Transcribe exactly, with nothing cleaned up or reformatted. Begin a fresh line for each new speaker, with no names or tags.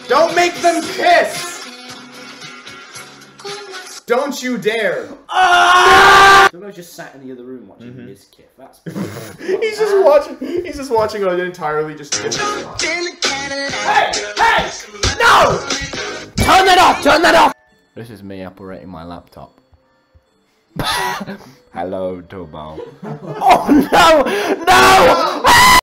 Don't make them kiss! Don't you dare! Ah! Tubbo just sat in the other room watching mm-hmm. his kiff. That's
he's just watching. He's just watching an entirely just. Hey!
Hey! No! Turn that off! Turn that off! This is me operating my laptop. Hello, Tubbo. Oh no! No!